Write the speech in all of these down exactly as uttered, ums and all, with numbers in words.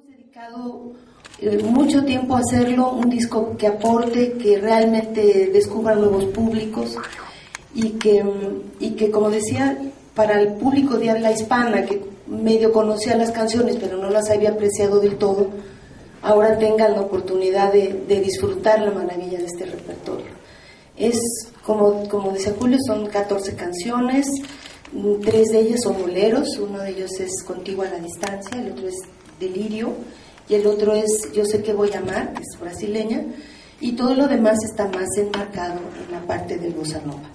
dedicado eh, mucho tiempo a hacerlo, un disco que aporte, que realmente descubra nuevos públicos y que, y que, como decía, para el público de habla hispana, que medio conocía las canciones pero no las había apreciado del todo, ahora tengan la oportunidad de, de disfrutar la maravilla de este repertorio. Es, como, como decía Julio, son catorce canciones, tres de ellas son boleros, uno de ellos es Contigo a la distancia, el otro es Delirio, y el otro es Yo sé que voy a amar, que es brasileña, y todo lo demás está más enmarcado en la parte del bossa nova.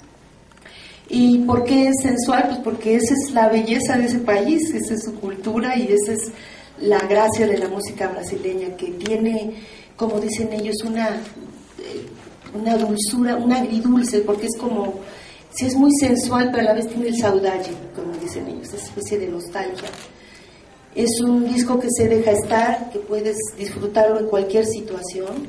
¿Y por qué es sensual? Pues porque esa es la belleza de ese país, esa es su cultura y esa es la gracia de la música brasileña, que tiene, como dicen ellos, una, una dulzura, un agridulce, porque es como, sí es muy sensual, pero a la vez tiene el saudade, como dicen ellos, esa especie de nostalgia. Es un disco que se deja estar, que puedes disfrutarlo en cualquier situación,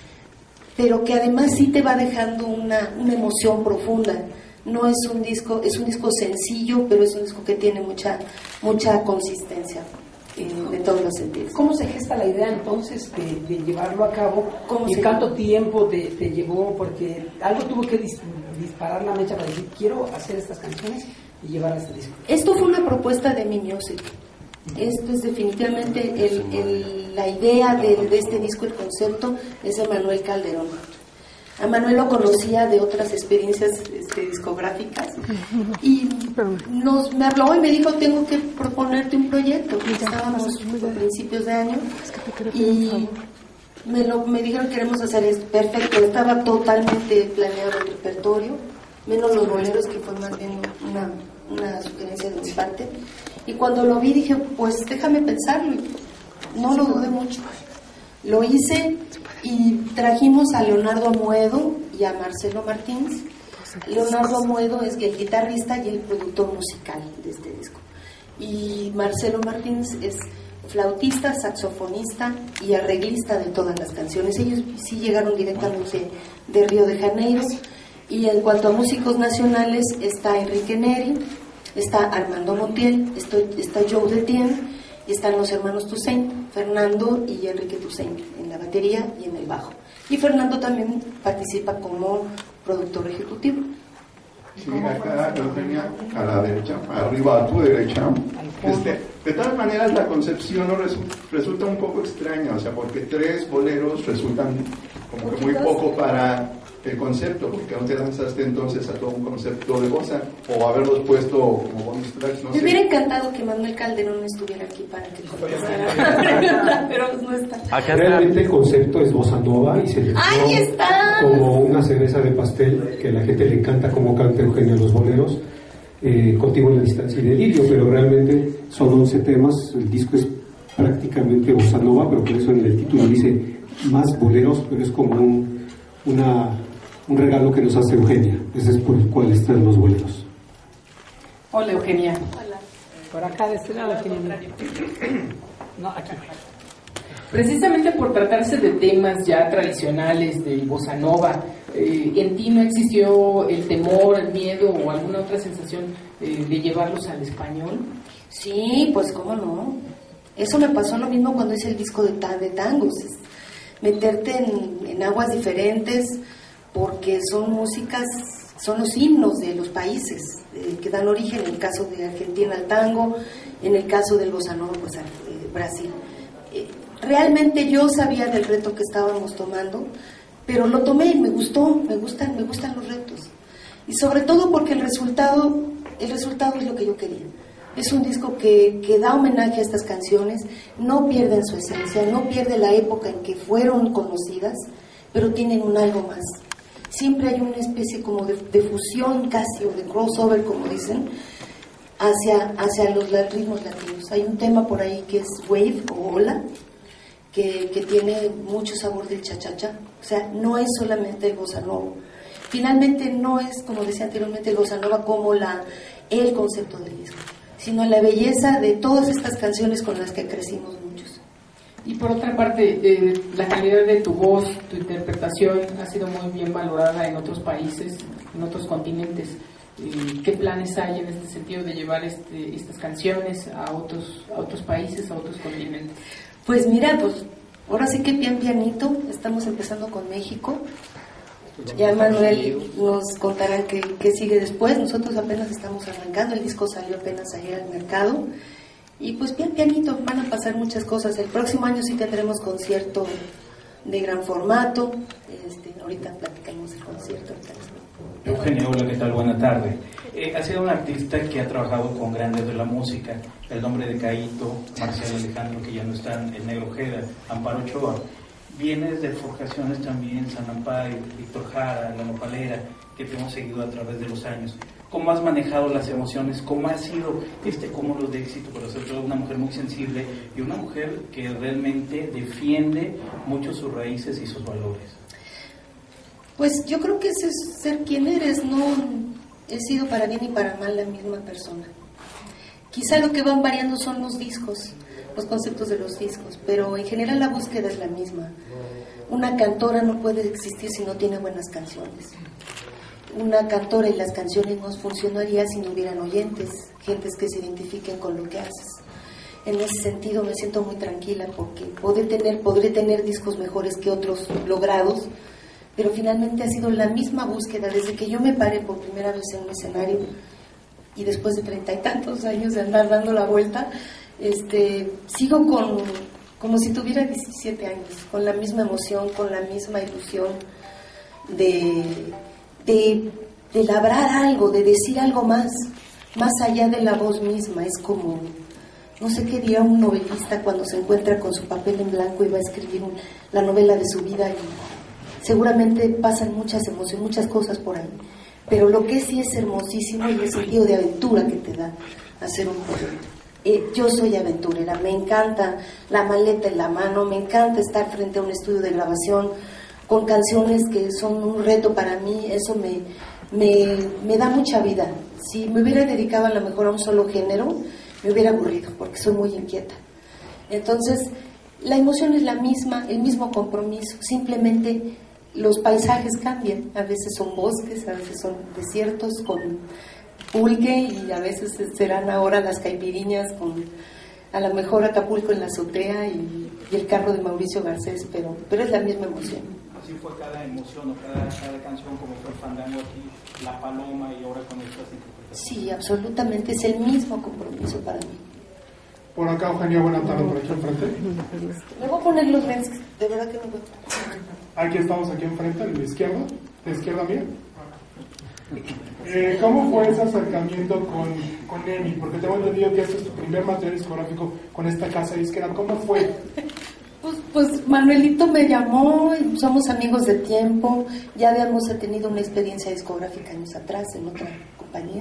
pero que además sí te va dejando una, una emoción profunda. No es un disco, es un disco sencillo, pero es un disco que tiene mucha, mucha consistencia eh, de todos los sentidos. ¿Cómo se gesta la idea entonces de, de llevarlo a cabo? ¿Y cuánto tiempo te, te llevó? Porque algo tuvo que dis, disparar la mecha para decir, quiero hacer estas canciones y llevar a este disco. Esto fue una propuesta de Mi Music. Esto es definitivamente el, el, la idea de, de este disco, el concepto es de Manuel Calderón. A Manuel lo conocía de otras experiencias este, discográficas y nos, me habló y me dijo, tengo que proponerte un proyecto. Estábamos a principios de año y me, lo, me dijeron, queremos hacer esto. Perfecto, estaba totalmente planeado el repertorio, menos los boleros, que fue más bien una, una sugerencia de mi parte. Y cuando lo vi dije, pues déjame pensarlo, y no lo dudé mucho. Lo hice y trajimos a Leonardo Amoedo y a Marcelo Martins. Leonardo Amoedo es el guitarrista y el productor musical de este disco. Y Marcelo Martins es flautista, saxofonista y arreglista de todas las canciones. Ellos sí llegaron directamente de Río de Janeiro. Y en cuanto a músicos nacionales está Enrique Neri, está Armando Montiel, estoy, está Joe Detien, y están los hermanos Toussaint, Fernando y Enrique Toussaint, en la batería y en el bajo. Y Fernando también participa como productor ejecutivo. Sí, acá, Eugenia, a la derecha, arriba a tu derecha. Este, de todas maneras, la concepción no resu resulta un poco extraña, o sea, porque tres boleros resultan como que muy poco para el concepto, porque no te lanzaste entonces a todo un concepto de bossa, o haberlos puesto como bonus tracks, no sé. Me hubiera encantado que Manuel Calderón estuviera aquí para que contestara, pero no está. Realmente el concepto es bossa nova y se le ¡ahí está! Como una cereza de pastel, que a la gente le encanta como canta Eugenio los boleros, eh, Contigo en la distancia y Delirio, pero realmente son once temas, el disco es prácticamente bossa nova, pero por eso en el título dice más boleros, pero es como un, una... un regalo que nos hace Eugenia, ese es por el cual están los boleros. Hola, Eugenia. Hola. Por acá de este lado. No, aquí. Precisamente por tratarse de temas ya tradicionales del bossa nova, eh, ¿en ti no existió el temor, el miedo o alguna otra sensación eh, de llevarlos al español? Sí, pues cómo no. Eso me pasó lo mismo cuando hice el disco de, tan, de tangos. Es meterte en, en aguas diferentes, porque son músicas, son los himnos de los países eh, que dan origen, en el caso de Argentina al tango, en el caso del bossa nova, pues a eh, Brasil. Eh, realmente yo sabía del reto que estábamos tomando, pero lo tomé y me gustó, me gustan, me gustan los retos. Y sobre todo porque el resultado, el resultado es lo que yo quería. Es un disco que, que da homenaje a estas canciones, no pierden su esencia, no pierde la época en que fueron conocidas, pero tienen un algo más. Siempre hay una especie como de, de fusión casi, o de crossover, como dicen, hacia, hacia los ritmos latinos. Hay un tema por ahí que es wave o ola, que, que tiene mucho sabor del cha-cha-cha. O sea, no es solamente el bossa nova. Finalmente no es, como decía anteriormente, el bossa nova como la, el concepto del disco, sino la belleza de todas estas canciones con las que crecimos muchos. Y por otra parte, eh, la calidad de tu voz, tu interpretación ha sido muy bien valorada en otros países, en otros continentes. Eh, ¿Qué planes hay en este sentido de llevar este, estas canciones a otros, a otros países, a otros continentes? Pues mira, pues ahora sí que pian pianito, estamos empezando con México. Ya Manuel nos contará qué, qué sigue después. Nosotros apenas estamos arrancando, el disco salió apenas ayer al mercado. Y pues pian pianito, van a pasar muchas cosas. El próximo año sí tendremos concierto de gran formato. Este, ahorita platicamos el concierto. Eugenia, hola, ¿qué tal? Buena tarde. Eh, ha sido un artista que ha trabajado con grandes de la música, El Nombre de Caíto, Marcial Alejandro, que ya no están, El Negro Ojeda, Amparo Ochoa. Vienes de forjaciones también, San Amparo, Víctor Jara, La Nopalera, que te hemos seguido a través de los años. ¿Cómo has manejado las emociones? ¿Cómo ha sido este cúmulo de éxito para ser una mujer muy sensible y una mujer que realmente defiende mucho sus raíces y sus valores? Pues yo creo que ese es ser quien eres, no he sido para bien y para mal la misma persona. Quizá lo que van variando son los discos, los conceptos de los discos, pero en general la búsqueda es la misma. Una cantora no puede existir si no tiene buenas canciones. Una cantora y las canciones no funcionarían si no hubieran oyentes, gentes que se identifiquen con lo que haces. En ese sentido me siento muy tranquila porque podré tener, podré tener discos mejores que otros logrados, pero finalmente ha sido la misma búsqueda desde que yo me paré por primera vez en un escenario y después de treinta y tantos años de andar dando la vuelta, este, sigo con, como si tuviera diecisiete años, con la misma emoción, con la misma ilusión de, de, de labrar algo, de decir algo más, más allá de la voz misma. Es como, no sé qué diría un novelista cuando se encuentra con su papel en blanco y va a escribir un, la novela de su vida, y seguramente pasan muchas emociones, muchas cosas por ahí, pero lo que sí es hermosísimo es el sentido de aventura que te da hacer un proyecto. Eh, yo soy aventurera, me encanta la maleta en la mano, me encanta estar frente a un estudio de grabación con canciones que son un reto para mí. Eso me, me, me da mucha vida. Si me hubiera dedicado a lo mejor a un solo género, me hubiera aburrido, porque soy muy inquieta. Entonces, la emoción es la misma, el mismo compromiso, simplemente los paisajes cambian. A veces son bosques, a veces son desiertos con pulque, y a veces serán ahora las caipiriñas con a lo mejor Acapulco en la azotea y, y el carro de Mauricio Garcés, pero, pero es la misma emoción. Así fue cada emoción o cada, cada canción, como fue el Fandango aquí, La Paloma, y ahora con estas interpretaciones. Sí, absolutamente, es el mismo compromiso para mí. Por acá, Eugenia, buena tarde, por aquí enfrente. Me voy a poner los lentes, de verdad que no voy a... Aquí estamos, aquí enfrente, a la izquierda, de izquierda mía. Eh, ¿Cómo fue ese acercamiento con, con Emi? Porque tengo entendido que este es tu primer material discográfico con esta casa disquera. ¿Cómo fue? Pues, pues Manuelito me llamó, y somos amigos de tiempo, ya habíamos tenido una experiencia discográfica años atrás en otra compañía,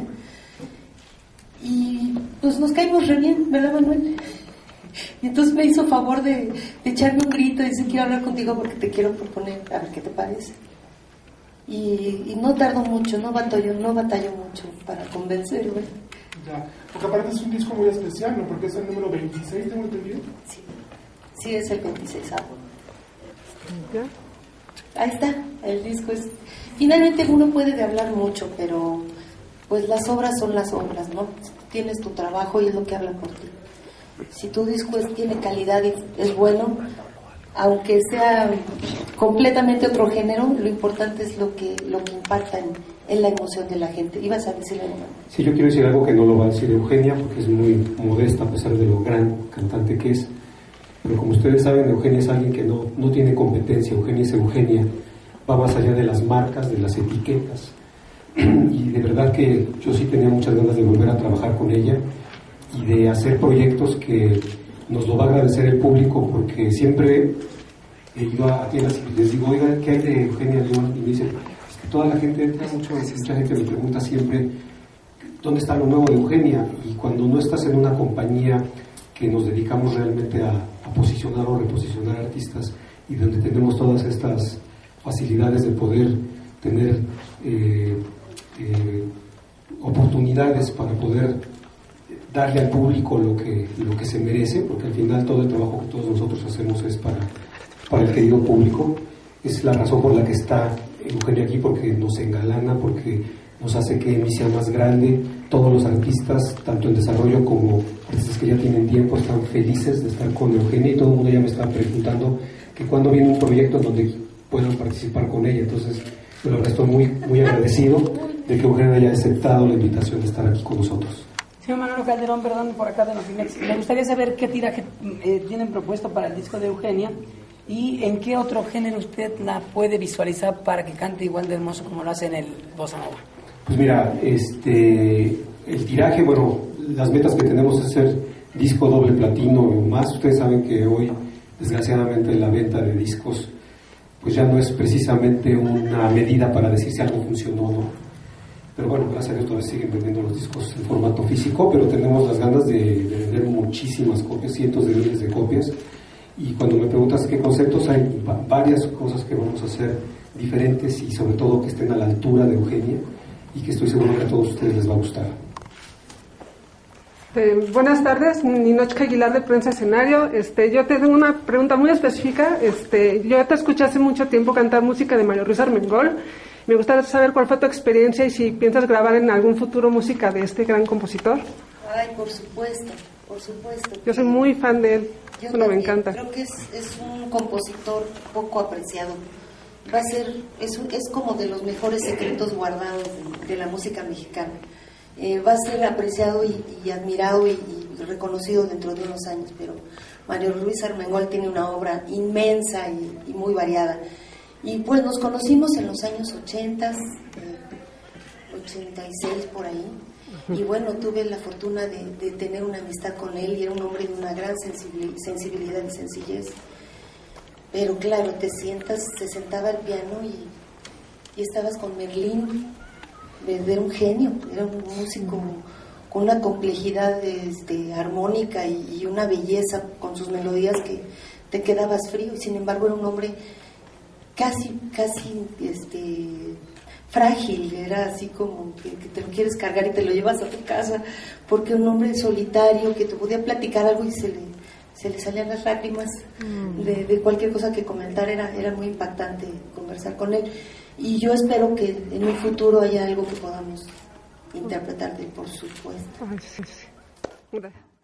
y pues nos caímos re bien, ¿verdad, Manuel? Y entonces me hizo favor de, de echarme un grito y dice: quiero hablar contigo porque te quiero proponer, a ver qué te parece. Y, y no tardo mucho, no batallo, no batallo mucho para convencerme. Ya, porque aparte es un disco muy especial, ¿no? Porque es el número veintiséis, ¿tengo entendido? Sí, sí, es el veintiséis. Ahí está, el disco es... Finalmente uno puede de hablar mucho, pero pues las obras son las obras, ¿no? Tienes tu trabajo y es lo que habla por ti. Si tu disco es, tiene calidad y es bueno, aunque sea completamente otro género, lo importante es lo que lo que impacta en, en la emoción de la gente. ¿Ibas a decirle algo? Sí, yo quiero decir algo que no lo va a decir Eugenia, porque es muy modesta a pesar de lo gran cantante que es. Pero como ustedes saben, Eugenia es alguien que no, no tiene competencia. Eugenia es Eugenia, va más allá de las marcas, de las etiquetas. Y de verdad que yo sí tenía muchas ganas de volver a trabajar con ella y de hacer proyectos que nos lo va a agradecer el público, porque siempre eh, yo a tiendas y les digo: oiga, ¿qué hay de Eugenia León? Y me dicen: es que toda la gente, mucho, mucha gente me pregunta siempre ¿dónde está lo nuevo de Eugenia? Y cuando no estás en una compañía que nos dedicamos realmente a, a posicionar o reposicionar artistas, y donde tenemos todas estas facilidades de poder tener eh, eh, oportunidades para poder darle al público lo que, lo que se merece, porque al final todo el trabajo que todos nosotros hacemos es para, para el querido público. Es la razón por la que está Eugenia aquí, porque nos engalana, porque nos hace que Emi sea más grande. Todos los artistas, tanto en desarrollo como artistas artistas que ya tienen tiempo, están felices de estar con Eugenia y todo el mundo ya me está preguntando que cuándo viene un proyecto en donde puedan participar con ella. Entonces, yo la verdad estoy muy, muy agradecido de que Eugenia haya aceptado la invitación de estar aquí con nosotros. Señor Manolo Calderón, perdón, por acá de Notimex, me gustaría saber qué tiraje eh, tienen propuesto para el disco de Eugenia y en qué otro género usted la puede visualizar para que cante igual de hermoso como lo hace en el Bossa Nova. Pues mira, este, el tiraje, bueno, las metas que tenemos es hacer disco doble platino o más. Ustedes saben que hoy, desgraciadamente, la venta de discos pues ya no es precisamente una medida para decir si algo funcionó o no. Pero bueno, gracias a Dios todavía siguen vendiendo los discos en formato físico, pero tenemos las ganas de, de vender muchísimas copias, cientos de miles de copias. Y cuando me preguntas qué conceptos, hay varias cosas que vamos a hacer diferentes y sobre todo que estén a la altura de Eugenia y que estoy seguro que a todos ustedes les va a gustar. Eh, buenas tardes, Ninochka Aguilar de Prensa Escenario. Este, yo tengo una pregunta muy específica. Este, yo te escuché hace mucho tiempo cantar música de Mario Ruiz Armengol. Me gustaría saber cuál fue tu experiencia y si piensas grabar en algún futuro música de este gran compositor. Ay, por supuesto, por supuesto. Yo soy muy fan de él. Yo bueno, también. me encanta. Creo que es, es un compositor poco apreciado. Va a ser, es, un, es como de los mejores secretos guardados de, de la música mexicana. Eh, va a ser apreciado y, y admirado y, y reconocido dentro de unos años, pero Mario Ruiz Armengol tiene una obra inmensa y, y muy variada. Y pues nos conocimos en los años ochenta, eh, ochenta y seis por ahí, y bueno, tuve la fortuna de, de tener una amistad con él y era un hombre de una gran sensibilidad y sencillez. Pero claro, te sientas, se sentaba al piano y, y estabas con Merlín, era un genio, era un músico con una complejidad este, armónica y, y una belleza con sus melodías que te quedabas frío, y sin embargo era un hombre casi, casi este, frágil, era así como que, que te lo quieres cargar y te lo llevas a tu casa, porque un hombre solitario que te podía platicar algo y se le, se le salían las lágrimas de, de cualquier cosa que comentar, era, era muy impactante conversar con él, y yo espero que en un futuro haya algo que podamos interpretar de, por supuesto. Ay, sí, sí. Gracias.